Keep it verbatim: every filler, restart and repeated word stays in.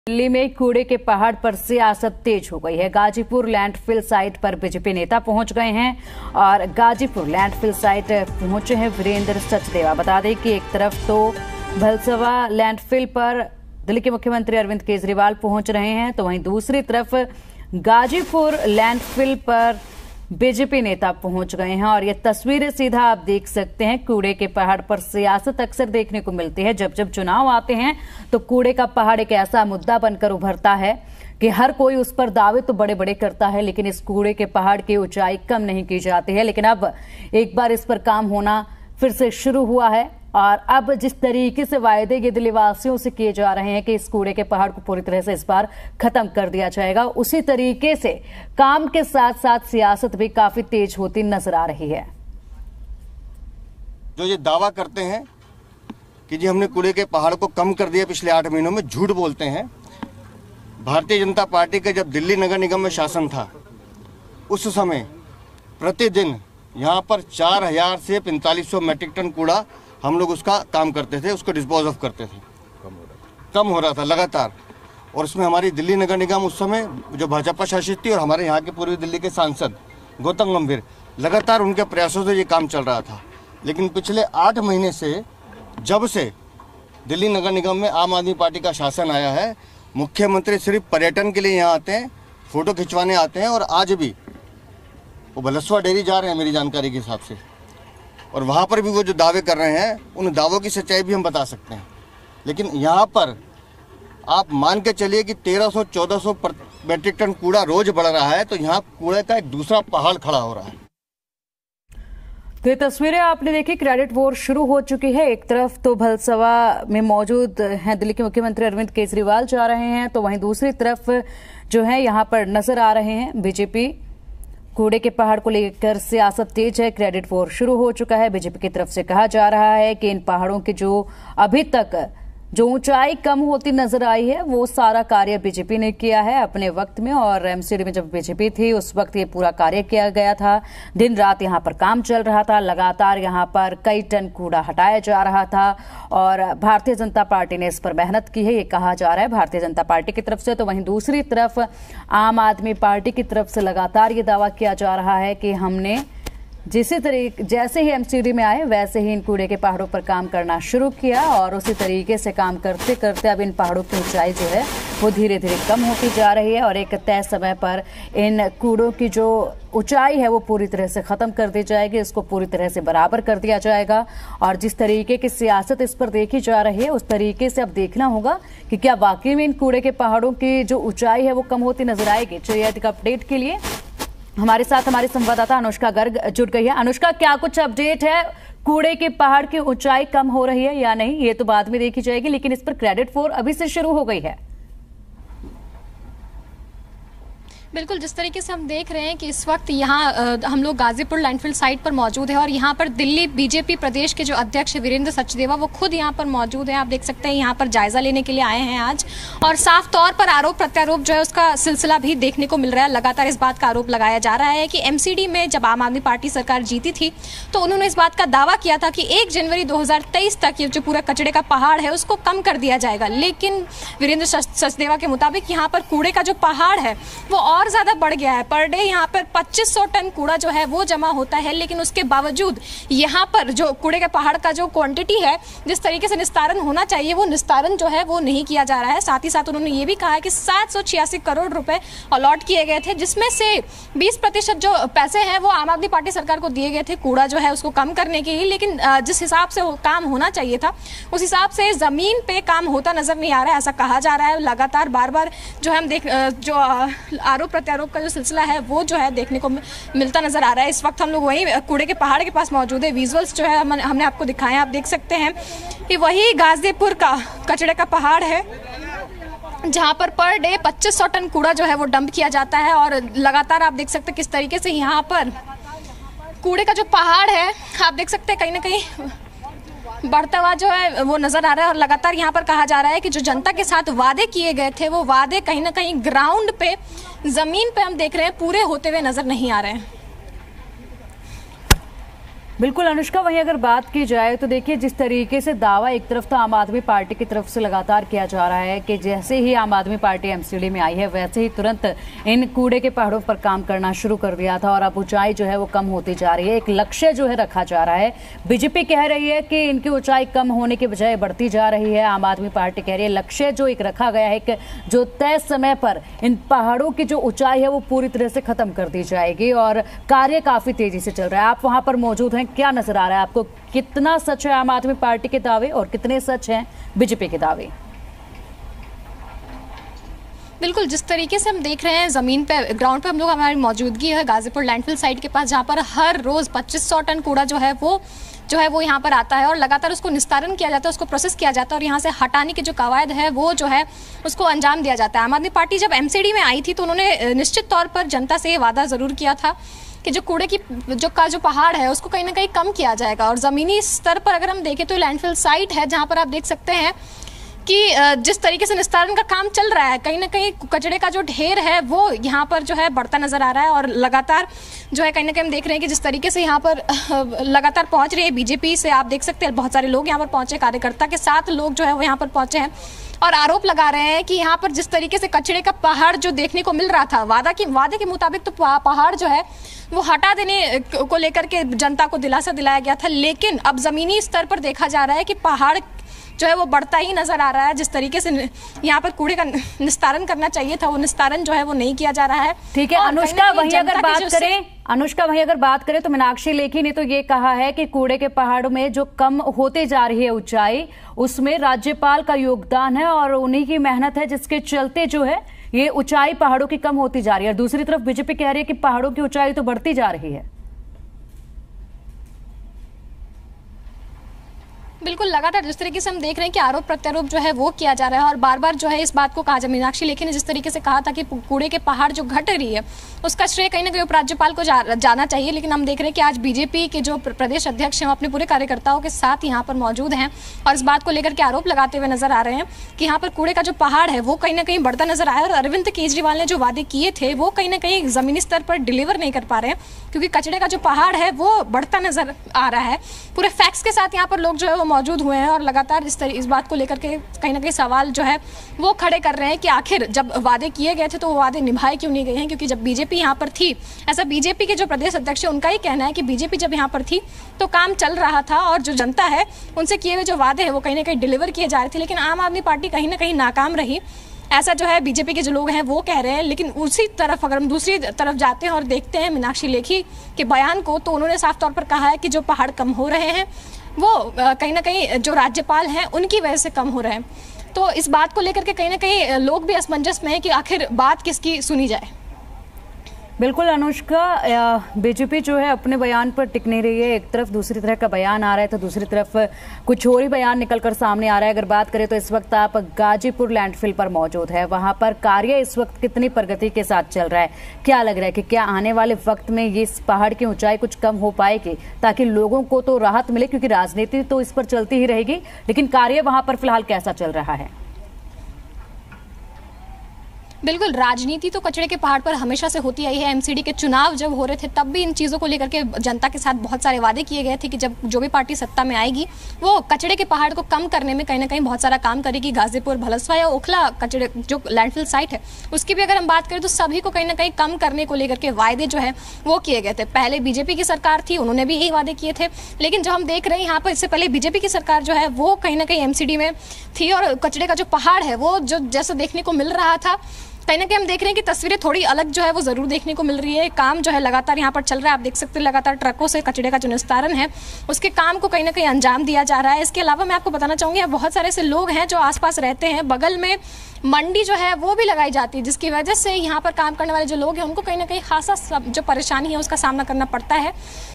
दिल्ली में कूड़े के पहाड़ पर सियासत तेज हो गई है। गाजीपुर लैंडफिल साइट पर बीजेपी नेता पहुंच गए हैं और गाजीपुर लैंडफिल साइट पहुंचे हैं वीरेंद्र सचदेवा। बता दें कि एक तरफ तो भलसवा लैंडफिल पर दिल्ली के मुख्यमंत्री अरविंद केजरीवाल पहुंच रहे हैं, तो वहीं दूसरी तरफ गाजीपुर लैंडफिल पर बीजेपी नेता पहुंच गए हैं और ये तस्वीरें सीधा आप देख सकते हैं। कूड़े के पहाड़ पर सियासत अक्सर देखने को मिलती है। जब जब चुनाव आते हैं तो कूड़े का पहाड़ एक ऐसा मुद्दा बनकर उभरता है कि हर कोई उस पर दावे तो बड़े बड़े करता है, लेकिन इस कूड़े के पहाड़ की ऊंचाई कम नहीं की जाती है। लेकिन अब एक बार इस पर काम होना फिर से शुरू हुआ है और अब जिस तरीके से वायदे ये दिल्लीवासियों से किए जा रहे हैं कि इस कूड़े के पहाड़ को पूरी तरह से इस बार खत्म कर दिया जाएगा, उसी तरीके से काम के साथ साथ सियासत भी काफी तेज होती नजर आ रही है। जो ये दावा करते हैं कि जी हमने कूड़े के पहाड़ को कम कर दिया पिछले आठ महीनों में, झूठ बोलते हैं। भारतीय जनता पार्टी का जब दिल्ली नगर निगम में शासन था उस समय प्रतिदिन यहाँ पर चार हजार से पैंतालीस सौ मैट्रिक टन कूड़ा हम लोग उसका काम करते थे, उसको डिस्पोज ऑफ करते थे। कम हो रहा था कम हो रहा था लगातार। और उसमें हमारी दिल्ली नगर निगम उस समय जो भाजपा शासित थी और हमारे यहाँ के पूर्वी दिल्ली के सांसद गौतम गंभीर, लगातार उनके प्रयासों से ये काम चल रहा था। लेकिन पिछले आठ महीने से जब से दिल्ली नगर निगम में आम आदमी पार्टी का शासन आया है, मुख्यमंत्री सिर्फ पर्यटन के लिए यहाँ आते हैं, फोटो खिंचवाने आते हैं और आज भी वो भलसवा डेयरी जा रहे हैं मेरी जानकारी के हिसाब से, और वहाँ पर भी वो जो दावे कर रहे हैं उन दावों की सच्चाई भी हम बता सकते हैं। लेकिन यहाँ पर आप मान के चलिए कि तेरह सौ चौदह सौ मैट्रिक टन कूड़ा रोज बढ़ रहा है, तो यहाँ कूड़े का एक दूसरा पहाड़ खड़ा हो रहा है। तो ये तस्वीरें आपने देखी, क्रेडिट वॉर शुरू हो चुकी है। एक तरफ तो भलसवा में मौजूद हैं दिल्ली के मुख्यमंत्री अरविंद केजरीवाल जा रहे हैं, तो वहीं दूसरी तरफ जो है यहाँ पर नजर आ रहे हैं बीजेपी। कूड़े के पहाड़ को लेकर सियासत तेज है, क्रेडिट वॉर शुरू हो चुका है। बीजेपी की तरफ से कहा जा रहा है कि इन पहाड़ों की जो अभी तक जो ऊंचाई कम होती नजर आई है वो सारा कार्य बीजेपी ने किया है अपने वक्त में, और एमसीडी में जब बीजेपी थी उस वक्त ये पूरा कार्य किया गया था। दिन रात यहाँ पर काम चल रहा था, लगातार यहाँ पर कई टन कूड़ा हटाया जा रहा था और भारतीय जनता पार्टी ने इस पर मेहनत की है, ये कहा जा रहा है भारतीय जनता पार्टी की तरफ से। तो वहीं दूसरी तरफ आम आदमी पार्टी की तरफ से लगातार ये दावा किया जा रहा है कि हमने जिसी तरीके जैसे ही एमसीडी में आए वैसे ही इन कूड़े के पहाड़ों पर काम करना शुरू किया और उसी तरीके से काम करते करते अब इन पहाड़ों की ऊंचाई जो है वो धीरे धीरे कम होती जा रही है और एक तय समय पर इन कूड़ों की जो ऊंचाई है वो पूरी तरह से खत्म कर दी जाएगी, इसको पूरी तरह से बराबर कर दिया जाएगा। और जिस तरीके की सियासत इस पर देखी जा रही है उस तरीके से अब देखना होगा कि क्या वाकई में इन कूड़े के पहाड़ों की जो ऊंचाई है वो कम होती नजर आएगी। चलिए अधिक अपडेट के लिए हमारे साथ हमारी संवाददाता अनुष्का गर्ग जुड़ गई है। अनुष्का, क्या कुछ अपडेट है? कूड़े के पहाड़ की ऊंचाई कम हो रही है या नहीं, ये तो बाद में देखी जाएगी, लेकिन इस पर क्रेडिट वॉर अभी से शुरू हो गई है। बिल्कुल, जिस तरीके से हम देख रहे हैं कि इस वक्त यहाँ हम लोग गाजीपुर लैंडफिल साइट पर मौजूद है और यहाँ पर दिल्ली बीजेपी प्रदेश के जो अध्यक्ष वीरेंद्र सचदेवा वो खुद यहाँ पर मौजूद हैं। आप देख सकते हैं यहाँ पर जायजा लेने के लिए आए हैं आज, और साफ तौर पर आरोप प्रत्यारोप जो है उसका सिलसिला भी देखने को मिल रहा है। लगातार इस बात का आरोप लगाया जा रहा है कि एमसीडी में जब आम आदमी पार्टी सरकार जीती थी तो उन्होंने इस बात का दावा किया था कि एक जनवरी दो हजार तेईस तक ये जो पूरा कचड़े का पहाड़ है उसको कम कर दिया जाएगा। लेकिन वीरेंद्र सचदेवा के मुताबिक यहाँ पर कूड़े का जो पहाड़ है वो और ज्यादा बढ़ गया है। पर डे यहाँ पर पच्चीस सौ टन कूड़ा जो है वो जमा होता है, लेकिन उसके बावजूद यहाँ पर जो कूड़े के पहाड़ का जो क्वांटिटी है, जिस तरीके से निस्तारण होना चाहिए वो निस्तारण जो है वो नहीं किया जा रहा है। साथ ही साथ उन्होंने ये भी कहा है कि सात सौ छियासी करोड़ रुपए अलॉट किए गए थे, जिसमें से बीस प्रतिशत जो पैसे हैं वो आम आदमी पार्टी सरकार को दिए गए थे कूड़ा जो है उसको कम करने के लिए। लेकिन जिस हिसाब से काम होना चाहिए था उस हिसाब से जमीन पे काम होता नजर नहीं आ रहा है, ऐसा कहा जा रहा है। लगातार बार बार जो हम देख जो आरोप प्रत्यारोप का जो सिलसिला है वो जो है देखने को मिलता नजर आ रहा है। इस वक्त हम लोग वही कूड़े के पहाड़ के पास मौजूद है। विजुअल्स जो है हम, हमने आपको दिखाए, आप देख सकते हैं कि वही गाजीपुर का कचड़े का पहाड़ है जहां पर पर डे पच्चीस सौ टन कूड़ा जो है वो डंप किया जाता है। और लगातार आप देख सकते हैं किस तरीके से यहाँ पर कूड़े का जो पहाड़ है आप देख सकते हैं कहीं ना कहीं बढ़ता हुआ जो है वो नजर आ रहा है। और लगातार यहाँ पर कहा जा रहा है कि जो जनता के साथ वादे किए गए थे वो वादे कहीं ना कहीं ग्राउंड पे जमीन पे हम देख रहे हैं पूरे होते हुए नजर नहीं आ रहे हैं। बिल्कुल अनुष्का, वहीं अगर बात की जाए तो देखिए जिस तरीके से दावा एक तरफ तो आम आदमी पार्टी की तरफ से लगातार किया जा रहा है कि जैसे ही आम आदमी पार्टी एमसीडी में आई है वैसे ही तुरंत इन कूड़े के पहाड़ों पर काम करना शुरू कर दिया था और अब ऊंचाई जो है वो कम होती जा रही है। एक लक्ष्य जो है रखा जा रहा है। बीजेपी कह रही है कि इनकी ऊंचाई कम होने के बजाय बढ़ती जा रही है। आम आदमी पार्टी कह रही है लक्ष्य जो एक रखा गया है, एक जो तय समय पर इन पहाड़ों की जो ऊंचाई है वो पूरी तरह से खत्म कर दी जाएगी और कार्य काफी तेजी से चल रहा है। आप वहां पर मौजूद हैं, क्या नजर आ रहा है आपको? कितना सच है आम आदमी पार्टी के दावे और कितने सच हैं बीजेपी के दावे? बिल्कुल, जिस तरीके से हम देख रहे हैं जमीन पे ग्राउंड पे हम लोग, हमारी मौजूदगी है गाजीपुर लैंडफिल साइट के पास, जहां पर हर रोज पच्चीस सौ टन कूड़ा जो है वो जो है वो यहाँ पर आता है और लगातार उसको निस्तारण किया जाता है, उसको प्रोसेस किया जाता है और यहाँ से हटाने की जो कवायद है वो जो है उसको अंजाम दिया जाता है। आम आदमी पार्टी जब एमसीडी में आई थी तो उन्होंने निश्चित तौर पर जनता से ये वादा जरूर किया था कि जो कूड़े की जो का जो पहाड़ है उसको कहीं ना कहीं कम किया जाएगा। और ज़मीनी स्तर पर अगर हम देखें तो लैंडफिल साइट है जहाँ पर आप देख सकते हैं कि जिस तरीके से निस्तारण का काम चल रहा है, कहीं ना कहीं कचरे का जो ढेर है वो यहाँ पर जो है बढ़ता नजर आ रहा है और लगातार जो है कहीं ना कहीं हम देख रहे हैं कि जिस तरीके से यहाँ पर लगातार पहुँच रही है बीजेपी से, आप देख सकते हैं बहुत सारे लोग यहाँ पर पहुँचे, कार्यकर्ता के साथ लोग जो है वो यहाँ पर पहुँचे हैं और आरोप लगा रहे हैं कि यहाँ पर जिस तरीके से कचरे का पहाड़ जो देखने को मिल रहा था, वादा की वादे के मुताबिक तो पहाड़ जो है वो हटा देने को लेकर के जनता को दिलासा दिलाया गया था, लेकिन अब जमीनी स्तर पर देखा जा रहा है कि पहाड़ जो है वो बढ़ता ही नजर आ रहा है। जिस तरीके से यहाँ पर कूड़े का निस्तारण करना चाहिए था वो निस्तारण जो है वो नहीं किया जा रहा है। ठीक है अनुष्का, वहीं अगर बात करें अनुष्का वहीं अगर बात करें तो मीनाक्षी लेखी ने तो ये कहा है कि कूड़े के पहाड़ों में जो कम होते जा रही है ऊंचाई, उसमें राज्यपाल का योगदान है और उन्हीं की मेहनत है जिसके चलते जो है ये ऊंचाई पहाड़ों की कम होती जा रही है। और दूसरी तरफ बीजेपी कह रही है कि पहाड़ों की ऊंचाई तो बढ़ती जा रही है। बिल्कुल, लगातार जिस तरीके से हम देख रहे हैं कि आरोप प्रत्यारोप जो है वो किया जा रहा है और बार बार जो है इस बात को कहा जा मीनाक्षी लेखी ने जिस तरीके से कहा था कि कूड़े के पहाड़ जो घट रही है उसका श्रेय कहीं ना कहीं उपराज्यपाल को जा, जाना चाहिए, लेकिन हम देख रहे हैं कि आज बीजेपी के जो प्रदेश अध्यक्ष हैं वो अपने पूरे कार्यकर्ताओं के साथ यहाँ पर मौजूद हैं और इस बात को लेकर के आरोप लगाते हुए नजर आ रहे हैं कि यहाँ पर कूड़े का जो पहाड़ है वो कहीं ना कहीं बढ़ता नजर आया और अरविंद केजरीवाल ने जो वादे किए थे वो कहीं ना कहीं जमीनी स्तर पर डिलीवर नहीं कर पा रहे हैं क्योंकि कचरे का जो पहाड़ है वो बढ़ता नजर आ रहा है। पूरे फैक्ट्स के साथ यहाँ पर लोग जो है वो मौजूद हुए हैं और लगातार इस इस बात को लेकर के कहीं ना कहीं सवाल जो है वो खड़े कर रहे हैं कि आखिर जब वादे किए गए थे तो वो वादे निभाए क्यों नहीं गए हैं, क्योंकि जब बीजेपी यहाँ पर थी, ऐसा बीजेपी के जो प्रदेश अध्यक्ष है उनका ही कहना है कि बीजेपी जब यहाँ पर थी तो काम चल रहा था और जो जनता है उनसे किए हुए जो वादे हैं वो कहीं ना कहीं डिलीवर किए जा रहे थे, लेकिन आम आदमी पार्टी कहीं ना कहीं नाकाम रही, ऐसा जो है बीजेपी के जो लोग हैं वो कह रहे हैं। लेकिन उसी तरफ अगर हम दूसरी तरफ जाते हैं और देखते हैं मीनाक्षी लेखी के बयान को, तो उन्होंने साफ तौर पर कहा है कि जो पहाड़ कम हो रहे हैं वो कहीं ना कहीं जो राज्यपाल हैं उनकी वजह से कम हो रहे हैं। तो इस बात को लेकर के कहीं ना कहीं लोग भी असमंजस में है कि आखिर बात किसकी सुनी जाए। बिल्कुल अनुष्का, बीजेपी जो है अपने बयान पर टिक नहीं रही है। एक तरफ दूसरी तरह का बयान आ रहा है तो दूसरी तरफ कुछ और ही बयान निकलकर सामने आ रहा है। अगर बात करें तो इस वक्त आप गाजीपुर लैंडफिल पर मौजूद है, वहां पर कार्य इस वक्त कितनी प्रगति के साथ चल रहा है? क्या लग रहा है कि क्या आने वाले वक्त में ये इस पहाड़ की ऊंचाई कुछ कम हो पाएगी ताकि लोगों को तो राहत मिले, क्योंकि राजनीति तो इस पर चलती ही रहेगी, लेकिन कार्य वहां पर फिलहाल कैसा चल रहा है? बिल्कुल, राजनीति तो कचरे के पहाड़ पर हमेशा से होती आई है। एमसीडी के चुनाव जब हो रहे थे तब भी इन चीज़ों को लेकर के जनता के साथ बहुत सारे वादे किए गए थे कि जब जो भी पार्टी सत्ता में आएगी वो कचरे के पहाड़ को कम करने में कहीं ना कहीं बहुत सारा काम करेगी। गाजीपुर, भलसवा या ओखला कचरे जो लैंडफिल साइट है उसकी भी अगर हम बात करें तो सभी को कहीं ना कहीं कम करने को लेकर के वायदे जो है वो किए गए थे। पहले बीजेपी की सरकार थी, उन्होंने भी यही वादे किए थे, लेकिन जो हम देख रहे हैं यहाँ पर इससे पहले बीजेपी की सरकार जो है वो कहीं ना कहीं एमसीडी में थी और कचरे का जो पहाड़ है वो जो जैसा देखने को मिल रहा था, कहीं ना कहीं हम देख रहे हैं कि तस्वीरें थोड़ी अलग जो है वो जरूर देखने को मिल रही है। काम जो है लगातार यहाँ पर चल रहा है, आप देख सकते हैं लगातार ट्रकों से कचरे का जो निस्तारण है उसके काम को कहीं ना कहीं अंजाम दिया जा रहा है। इसके अलावा मैं आपको बताना चाहूंगी यहाँ बहुत सारे ऐसे लोग हैं जो आसपास रहते हैं, बगल में मंडी जो है वो भी लगाई जाती है, जिसकी वजह से यहाँ पर काम करने वाले जो लोग हैं उनको कहीं ना कहीं खासा जो परेशानी है उसका सामना करना पड़ता है।